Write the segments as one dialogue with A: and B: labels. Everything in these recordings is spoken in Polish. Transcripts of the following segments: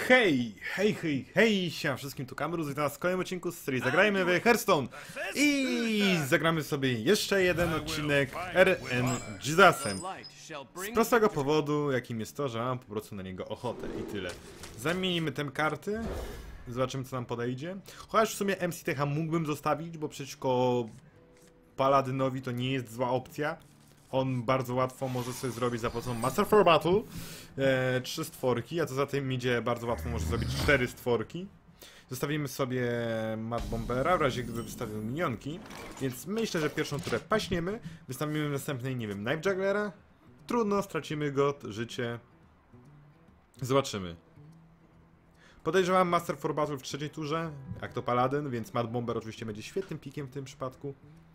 A: Hej, siema wszystkim, tu Kamerus i teraz w kolejnym odcinku z serii Zagrajmy w Hearthstone i zagramy sobie jeszcze jeden odcinek RN Jesusem. Z prostego powodu, jakim jest to, że mam po prostu na niego ochotę i tyle. Zamienimy te karty, zobaczymy co nam podejdzie. Chociaż w sumie MC-Techa mógłbym zostawić, bo przeciwko Paladynowi to nie jest zła opcja. On bardzo łatwo może sobie zrobić za pomocą Master for Battle 3 stworki, a co za tym idzie bardzo łatwo może zrobić 4 stworki. Zostawimy sobie Mad Bombera, w razie gdyby wystawił minionki. Więc myślę, że pierwszą turę paśniemy. Wystawimy następnej, nie wiem, Knife Jugglera. Trudno, stracimy go, życie. Zobaczymy. Podejrzewam Master for Battle w trzeciej turze, jak to Paladyn, więc Mad Bomber oczywiście będzie świetnym pikiem w tym przypadku.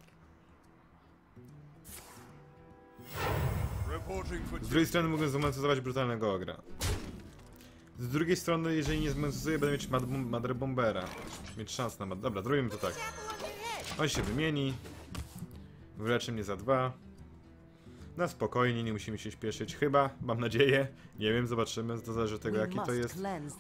A: Z drugiej strony mogę zmonetyzować brutalnego ogra. Z drugiej strony, jeżeli nie zmonetyzuję, będę mieć Mother Bombera. Mieć szans na Dobra, zrobimy to tak. On się wymieni. Wyleczy mnie za 2. Na spokojnie, nie musimy się śpieszyć. Chyba, mam nadzieję. Nie wiem, zobaczymy. To zależy od tego, jaki to jest.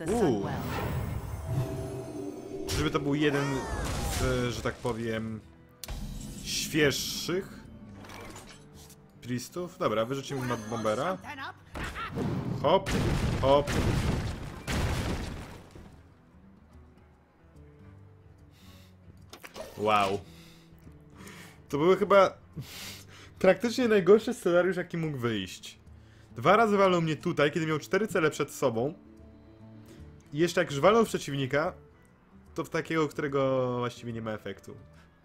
A: Żeby to był jeden z, że tak powiem, świeższych Priestów. Dobra, wyrzucimy Mad Bombera. Hop, hop. Wow. To były chyba praktycznie najgorszy scenariusz, jaki mógł wyjść. 2 razy walnął mnie tutaj, kiedy miał 4 cele przed sobą. I jeszcze jak już walnął w przeciwnika, to w takiego, którego właściwie nie ma efektu.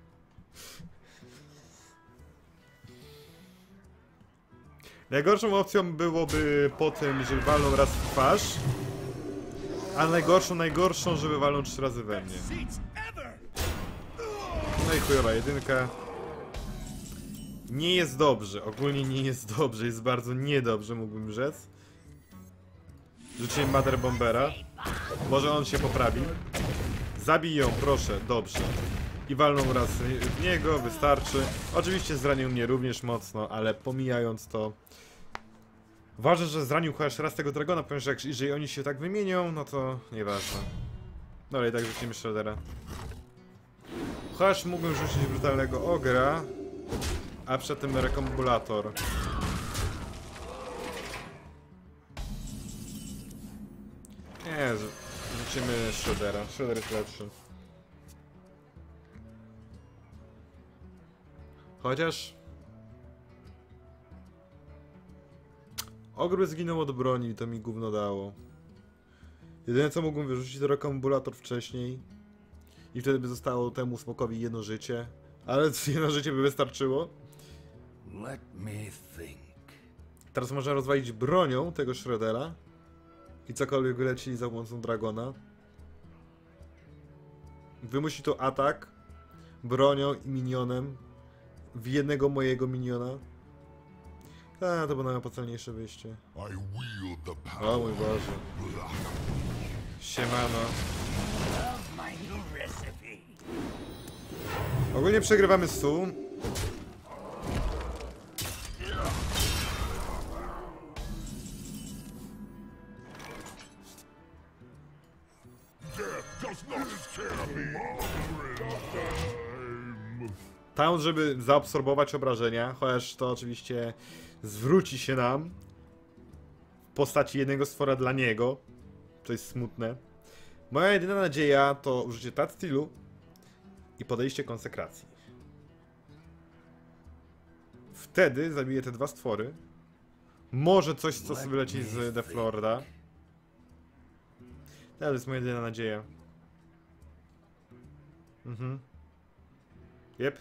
A: Najgorszą opcją byłoby po tym, żeby walnął raz w twarz, a najgorszą, żeby walnął 3 razy we mnie. No i chujowa jedynka. Nie jest dobrze, ogólnie nie jest dobrze, jest bardzo niedobrze, mógłbym rzec. Rzuciłem Mother Bombera. Może on się poprawi. Zabij ją, proszę, dobrze. I walnął raz w niego, wystarczy. Oczywiście zranił mnie również mocno, ale pomijając to... Ważne, że zranił chociaż raz tego Dragona, ponieważ jeżeli oni się tak wymienią, no to nieważne. Dobra, i tak rzucimy Shreddera. Chociaż mógłbym rzucić brutalnego Ogra, a przed tym rekombulator. Nie, rzucimy Shreddera. Shredder jest lepszy. Chociaż... Ogr zginął od broni i to mi gówno dało. Jedyne co mógłbym wyrzucić to rekombulator wcześniej. I wtedy by zostało temu smokowi 1 życie. Ale 1 życie by wystarczyło. Teraz można rozwalić bronią tego Shreddera. I cokolwiek wylecili za pomocą Dragona. Wymusi to atak bronią i minionem w jednego mojego miniona. A, to było najopłacalniejsze wyjście. O mój Boże. Siemano. Ogólnie przegrywamy Su. Tam, żeby zaabsorbować obrażenia, chociaż to oczywiście zwróci się nam w postaci jednego stwora dla niego. To jest smutne. Moja jedyna nadzieja to użycie Tatstilu i podejście konsekracji. Wtedy zabiję te 2 stwory. Może coś, co sobie wyleci z Death Lorda. To jest moja jedyna nadzieja. Jep.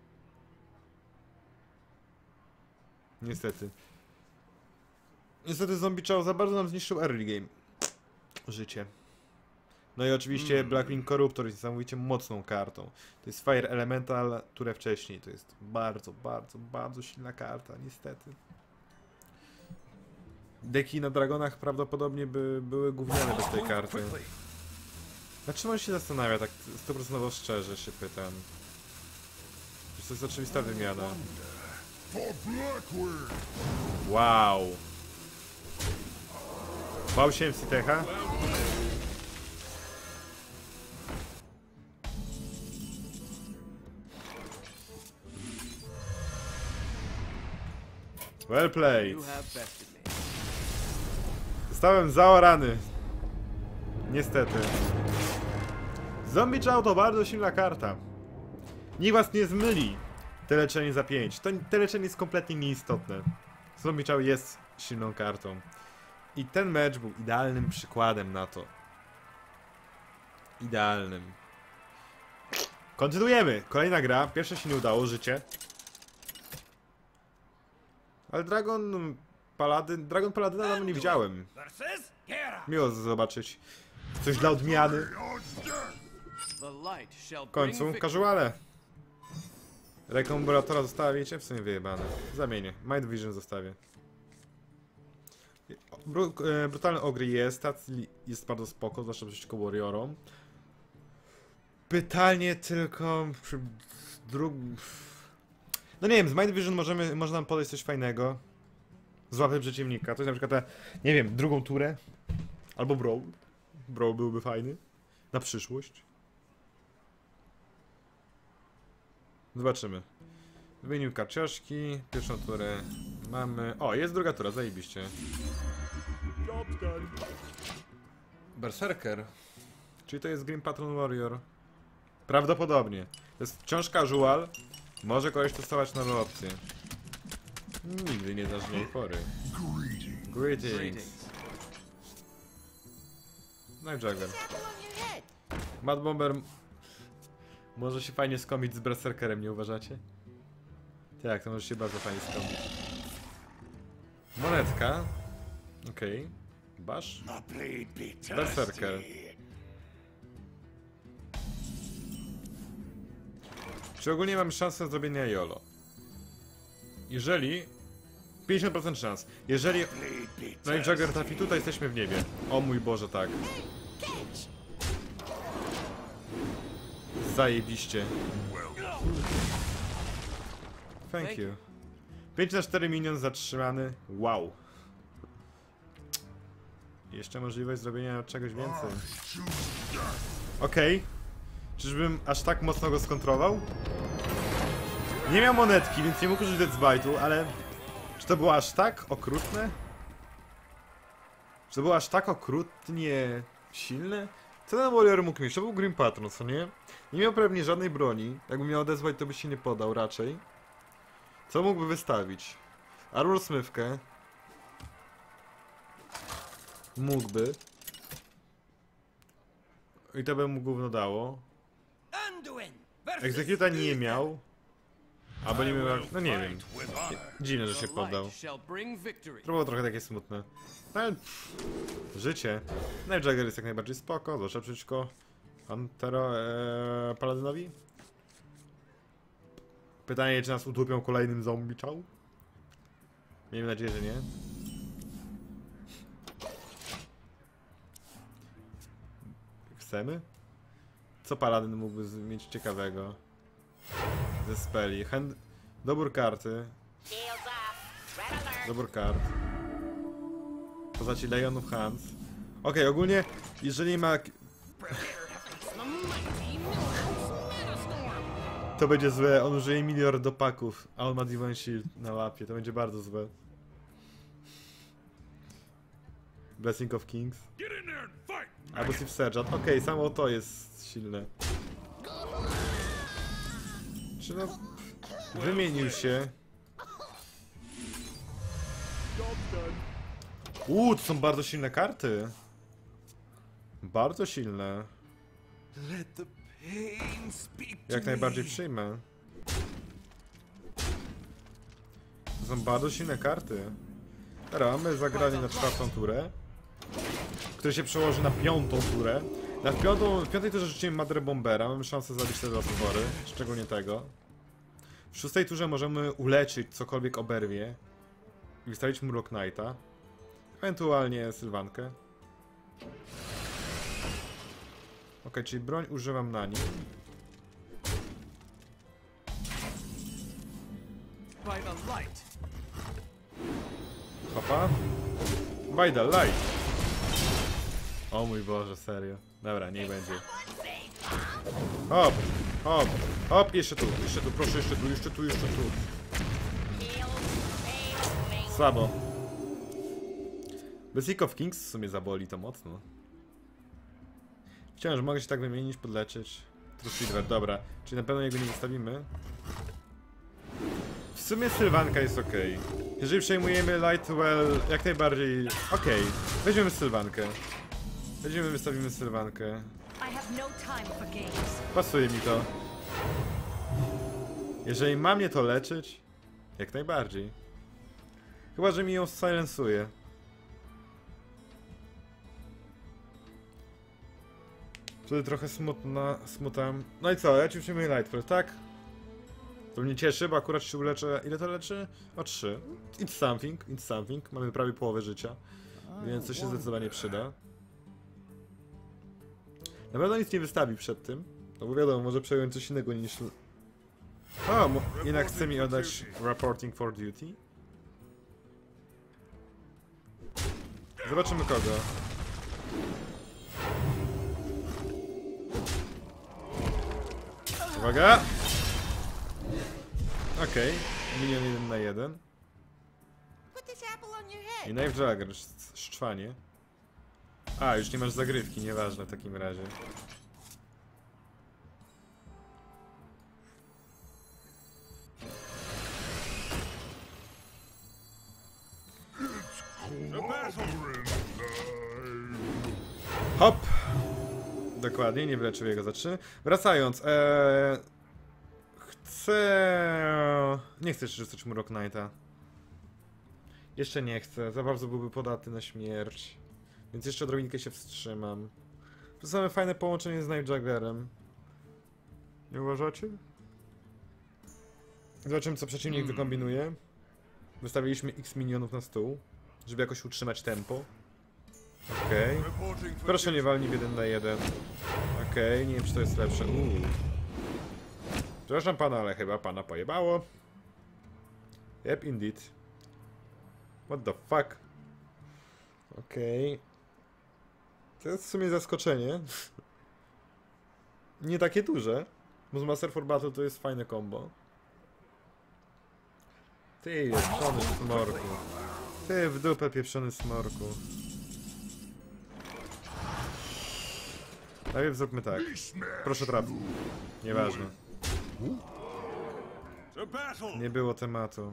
A: Niestety. Niestety Zombie Chow za bardzo nam zniszczył early game. Życie. No i oczywiście Blackwing Corruptor jest niesamowicie mocną kartą. To jest Fire Elemental, które wcześniej. To jest bardzo silna karta, niestety. Deki na Dragonach prawdopodobnie by były gówniane bez tej karty. Na czym on się zastanawia, tak 100% szczerze się pytam. To jest oczywista wymiana. Wow. Bał się MC-Techa? Well played.
B: You have bested me.
A: Zostałem zaorany. Niestety. Zombie Chow to bardzo silna karta. Nikt was nie zmyli. Te leczenie za 5. Te leczenie jest kompletnie nieistotne. Zombie Chow jest silną kartą. I ten mecz był idealnym przykładem na to. Idealnym. Kontynuujemy. Kolejna gra. Pierwsze się nie udało. Życie. Ale Dragon Paladyna dawno nie widziałem. Miło zobaczyć coś dla odmiany. W końcu casuale. Rekombulatora zostawię, wiecie? W sumie wyjebane. Zamienię. Mind Vision zostawię. Brutalny Ogry jest bardzo spoko, zwłaszcza przeciwko Warriorom. Pytanie tylko przy no nie wiem, z Mind Vision można nam podejść coś fajnego. Złapać przeciwnika. To jest na przykład ta, nie wiem, drugą turę. Albo Brawl. Brawl byłby fajny. Na przyszłość. Zobaczymy. Wymienił karcioszki. Pierwszą turę mamy. O, jest druga tura, zajebiście. Berserker. Czyli to jest Grim Patron Warrior. Prawdopodobnie. To jest wciąż casual. Może kogoś testować nowe opcje. Nigdy nie znasz niej pory. Greetings. No i Jagger. Mad Bomber może się fajnie skomić z Berserkerem, nie uważacie? Tak, to może się bardzo fajnie skomić. Monetka. Okej. Bash. Berserker. Czy ogólnie mam szansę zrobienia YOLO? Jeżeli... 50% szans. Jeżeli... No i Jagger trafi tutaj, jesteśmy w niebie. O mój Boże, tak. Zajebiście. Thank you. 5 na 4 minion zatrzymany. Wow. Jeszcze możliwość zrobienia czegoś więcej. Okej. Czyżbym aż tak mocno go skontrował? Nie miał monetki, więc nie mógł użyć Deathbite'u, ale... Czy to było aż tak okrutne? Czy to było aż tak okrutnie silne? Co ten Warrior mógł mieć? To był Grim Patron, co nie? Nie miał pewnie żadnej broni. Jakby miał Deathbite, to by się nie podał raczej. Co mógłby wystawić? Armor Smyfkę. Mógłby. I to by mu gówno dało. Executa nie miał. Albo nie miał... No nie wiem. Dziwne, że się poddał. To było trochę takie smutne. No ale... Życie. No i Jagger jest jak najbardziej spoko. Zwłaszcza przeciwko... Paladynowi. Pytanie, czy nas utłupią kolejnym zombie chow? Miejmy nadzieję, że nie. Chcemy? Co Paladyn mógłby mieć ciekawego? Ze speli. Dobór karty. Dobór kart. Postaci Leon of Hands. Okej, ogólnie, jeżeli ma... To będzie złe, on użyje miliard dopaków, a on ma Divine Shield na łapie, to będzie bardzo złe. Blessing of Kings. Abusive Sergeant, okej, samo to jest silne. Czy no... Wymienił się. To są bardzo silne karty. Bardzo silne. Jak najbardziej przyjmę. To są bardzo silne karty. Teraz mamy zagranie na 4. turę, który się przełoży na 5. turę. W 5. turze rzucimy Mother Bombera, mamy szansę zabić te 2 stwory, szczególnie tego. W 6. turze możemy uleczyć cokolwiek oberwie i wystawić Murloc Knighta. Ewentualnie Sylwankę. Ok, czyli broń używam na nim. Hopa. By the light. O mój Boże, serio. Dobra, niech będzie. Hop, hop, hop, jeszcze tu, proszę, jeszcze tu. Słabo. Bez League of Kings w sumie zaboli to mocno. Wciąż mogę się tak wymienić, podleczyć. True Silver, dobra. Czyli na pewno jego nie wystawimy. W sumie Sylwanka jest ok. Jeżeli przejmujemy Lightwell, jak najbardziej ok. Weźmiemy Sylwankę. Wystawimy Sylwankę. Pasuje mi to. Jeżeli ma mnie to leczyć, jak najbardziej. Chyba, że mi ją silencuje. Wtedy trochę smutam. No i co, ja ci przyjmuję Lightwell, tak? To mnie cieszy, bo akurat się uleczę. Ile to leczy? O 3. It's something. Mamy prawie połowę życia. Więc to się zdecydowanie przyda. Na pewno nic nie wystawi przed tym. No bo wiadomo, może przejąć coś innego niż... O, jednak chce mi oddać Reporting for Duty. Zobaczymy kogo. Uwaga! Okej, minion 1 na 1. I Knife Jagger, szczwanie. A, już nie masz zagrywki, nieważne w takim razie. Hop! Dokładnie, nie wyleczył jego za 3. Wracając, nie chcę jeszcze rzucać mu Rock Knighta. Jeszcze nie chcę, za bardzo byłby podatny na śmierć. Więc jeszcze odrobinkę się wstrzymam. To same fajne połączenie z Knife Jaggerem. Nie uważacie? Zobaczymy, co przeciwnik wykombinuje. Wystawiliśmy X minionów na stół, żeby jakoś utrzymać tempo. Okej. Proszę nie walnij w 1 na 1. Okej, nie wiem, czy to jest lepsze. Przepraszam pana, ale chyba pana pojebało. Yep, indeed. What the fuck? Okej. To jest w sumie zaskoczenie. Nie takie duże. Master for Battle to jest fajne combo. Ty, pieprzony smorku. Ty w dupę, pieprzony smorku. Najpierw zróbmy tak. Proszę trafić. Nieważne. Nie było tematu.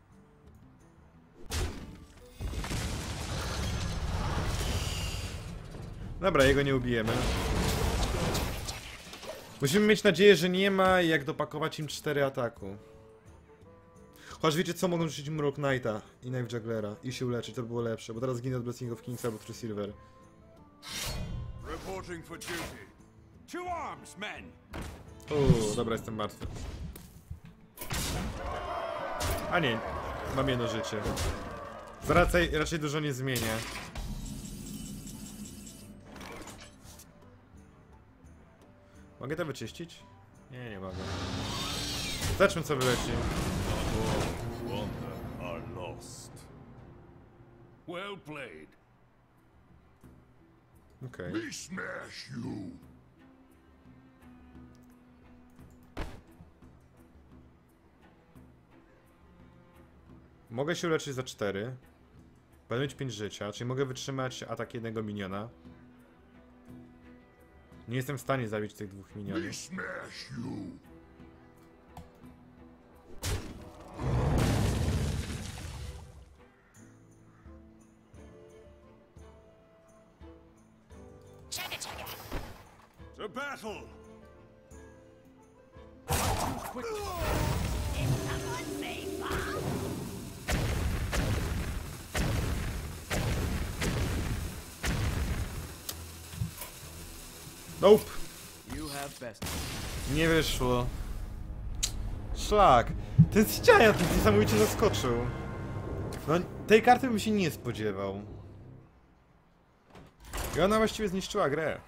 A: Dobra, jego nie ubijemy. Musimy mieć nadzieję, że nie ma jak dopakować im 4 ataku. Chociaż wiecie co, mogą rzucić mu Rock Knighta i Knife Jugglera i się uleczyć, to by było lepsze, bo teraz ginę od Blessing of Kings albo True Silver. Dobra, jestem martwy. A nie, mam jedno życie. Raczej dużo nie zmienię. Mogę to wyczyścić? Nie, nie mogę. Zobaczmy, co wyleci. Okej. Mogę się uleczyć za 4. Będę mieć 5 życia, czyli mogę wytrzymać atak jednego miniona. Nie jestem w stanie zabić tych 2 minionów.
B: To battle!
A: Nope. Nie wyszło. Szlak. Ten ściania to niesamowicie zaskoczył. No, tej karty bym się nie spodziewał. I ona właściwie zniszczyła grę.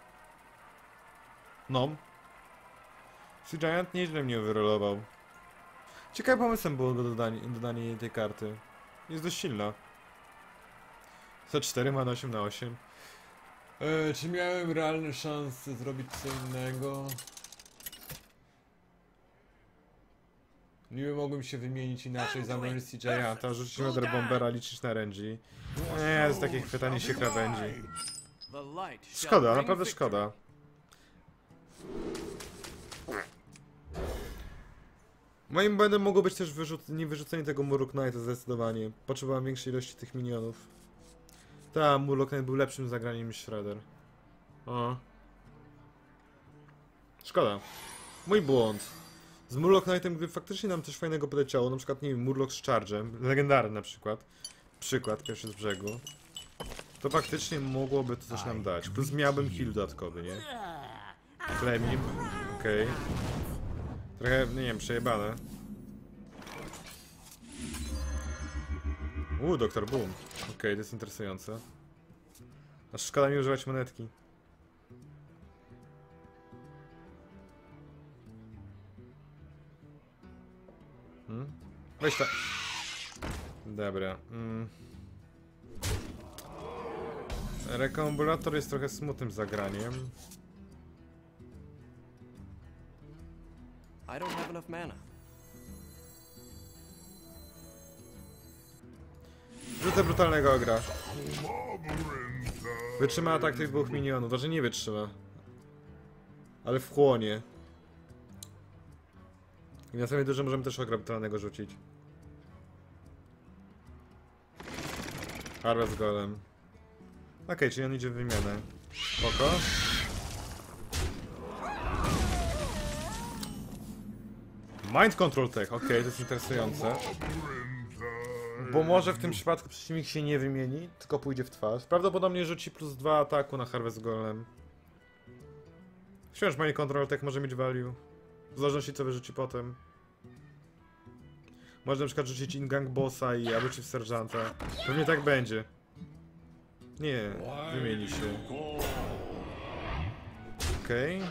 A: No. Sea Giant nieźle mnie wyrolował. Ciekawym pomysłem było dodanie jej tej karty. Jest dość silna. C4 ma na 8 na 8. Czy miałem realne szanse zrobić co innego? Niby mogłem się wymienić inaczej, zamrozić CJ'a, rzucić Nether Bombera, liczyć na Renji. Nie, to jest takie chwytanie się krawędzi. Szkoda, naprawdę szkoda. Moim błędem mogło być też nie wyrzucenie tego Murloc Knighta zdecydowanie. Potrzebowałem większej ilości tych minionów. Ta, Murloc Knight był lepszym zagraniem niż Shredder. O. Szkoda. Mój błąd. Z Murloc Knightem, gdyby faktycznie nam coś fajnego poleciało, na przykład, nie wiem, Murloc z Charge'em, legendarny na przykład. Przykład, pierwszy z brzegu. To faktycznie mogłoby to coś nam dać. Plus miałbym heal dodatkowy, nie? Flaming. Okej. Trochę, nie wiem, przejebane. Dr. Boom. Okej, to jest interesujące. Aż szkoda mi używać monetki. Weź ta... Dobra. Rekombulator jest trochę smutnym zagraniem.
C: I don't have enough mana.
A: Rzucę brutalnego ogra. Wytrzyma atak tych dwóch minionów. Znaczy nie wytrzyma. Ale wchłonie. I na samej dużo możemy też ogra brutalnego rzucić. Harvest Golem. Okej, czyli on idzie w wymianę. Spoko. Mind Control Tech, okej, to jest interesujące. Bo może w tym przypadku przeciwnik się nie wymieni, tylko pójdzie w twarz. Prawdopodobnie rzuci +2 ataku na Harvest Golem. Wciąż Mind Control Tech może mieć value. W zależności co wyrzuci potem. Może na przykład rzucić Ingang Bossa i albo czy w Sergeanta. Pewnie tak będzie. Nie, wymieni się. Okej.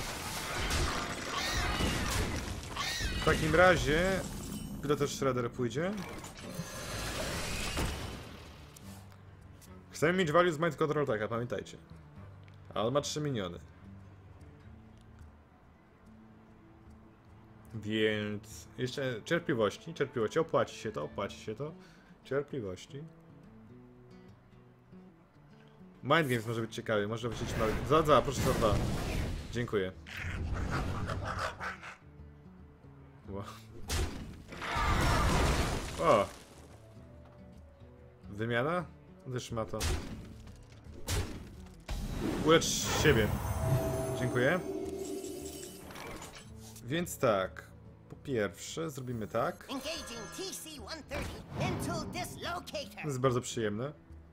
A: W takim razie... Ile też Shredder pójdzie? Chcemy mieć value z Mind Control Techa, pamiętajcie. Ale ma 3 miniony. Więc... Jeszcze cierpliwości, opłaci się to. Cierpliwości. Mind Games może być ciekawy, może być mały. Za, proszę za 2. Dziękuję. Wow. O! Wymiana? Też ma to. Ulecz siebie. Dziękuję. Więc tak. Po pierwsze zrobimy tak. To jest bardzo przyjemne.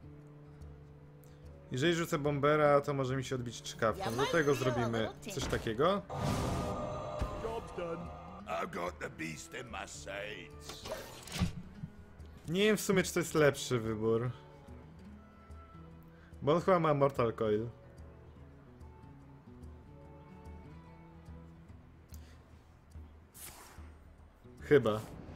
A: Jeżeli rzucę bombera, to może mi się odbić czkawką. Do tego zrobimy coś takiego. Nie wiem w sumie, czy to jest lepszy wybór. Bo on chyba ma Mortal Coil. Chyba.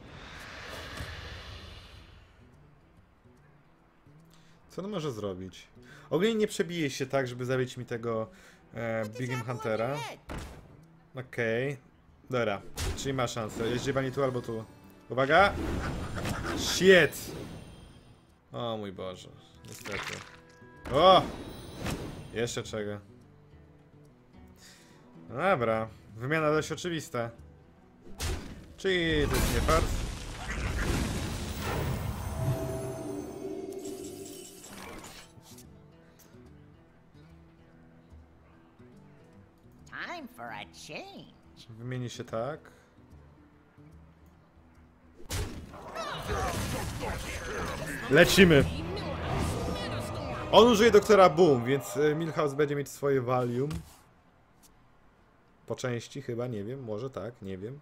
A: Co on może zrobić? Ogólnie nie przebije się tak, żeby zabić mi tego Big'em Huntera. Okej. Dobra, czyli ma szansę. Jest dziewani tu albo tu. Uwaga! Shit! O mój Boże, niestety. O! Jeszcze czego? Dobra, wymiana dość oczywista. Czyli to jest nie fart.
D: Time for a change.
A: Wymieni się tak. Lecimy! On użyje doktora Boom, więc Milhouse będzie mieć swoje volume. Po części chyba, nie wiem, może tak, nie wiem.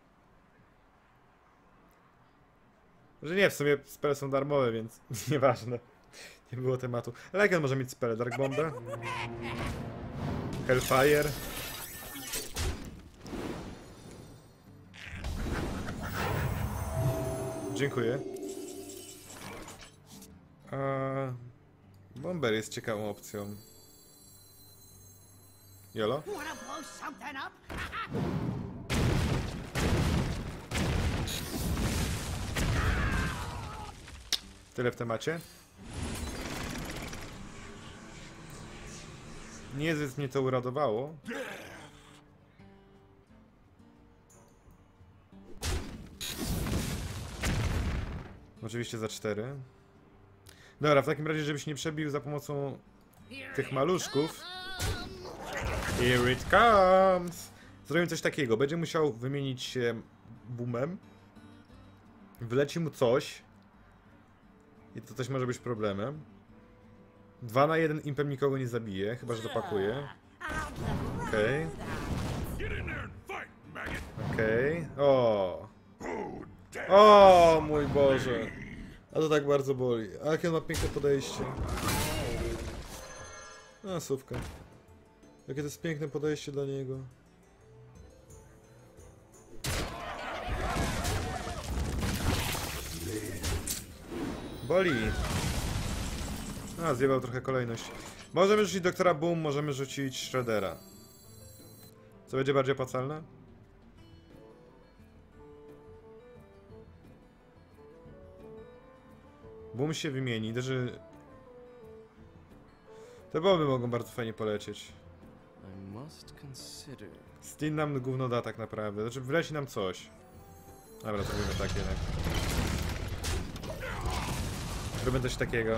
A: Że nie, w sumie spele są darmowe, więc nieważne. Nie było tematu. Legion może mieć spele, Dark Bombę. Hellfire. Dziękuję. Bomber jest ciekawą opcją. Jolo? Tyle w temacie. Niezbyt mnie to uradowało. Oczywiście za 4. Dobra, w takim razie, żebyś nie przebił za pomocą tych maluszków. Here it comes! Zrobimy coś takiego. Będzie musiał wymienić się boomem. Wyleci mu coś. I to coś może być problemem. 2 na 1 impem nikogo nie zabije, chyba że dopakuje. Okej. Okej. O! O mój Boże! A to tak bardzo boli. A jakie on ma piękne podejście. A, słówka. Jakie to jest piękne podejście dla niego. Boli. A, zjebał trochę kolejność. Możemy rzucić doktora Boom, możemy rzucić Shreddera. Co będzie bardziej opłacalne? Boom się wymieni, że... Te bomby mogą bardzo fajnie polecieć. Stin nam gówno da tak naprawdę, znaczy wleci nam coś. Dobra, zrobimy tak jednak. Zrobimy coś takiego.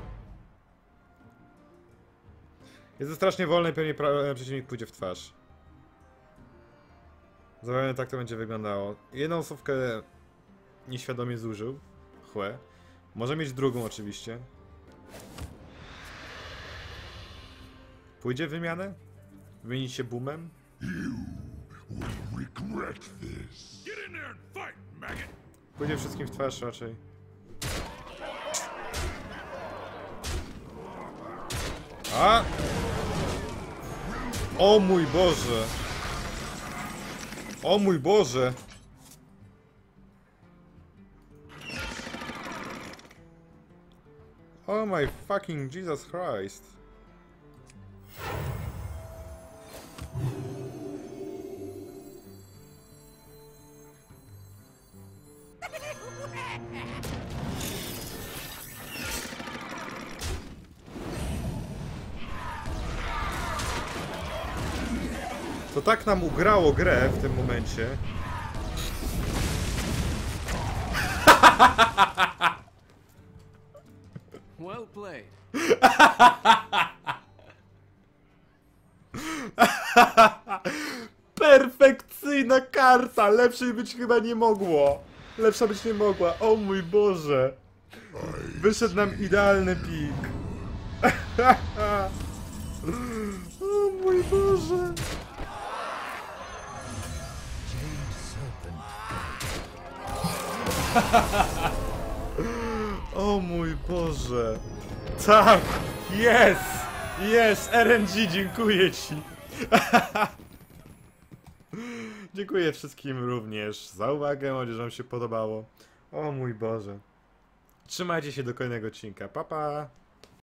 A: Jest to strasznie wolne i pewnie przeciwnik pójdzie w twarz. Zobaczymy, tak to będzie wyglądało. Jedną słówkę nieświadomie zużył. Chłe. Może mieć drugą oczywiście. Pójdzie w wymianę? Wymienić się boomem? Pójdzie wszystkim w twarz raczej. A! O mój Boże! O mój Boże! Oh my fucking Jesus Christ! To tak nam ugrało grę w tym momencie.
C: Well played.
A: Perfekcyjna karta! Lepszej być chyba nie mogło. Lepsza być nie mogła. O mój Boże. Wyszedł nam idealny pik. O mój Boże. O mój Boże. Tak! Jest! Jest! RNG, dziękuję ci! Dziękuję wszystkim również za uwagę, mam nadzieję, że wam się podobało. O mój Boże. Trzymajcie się do kolejnego odcinka. Pa, pa!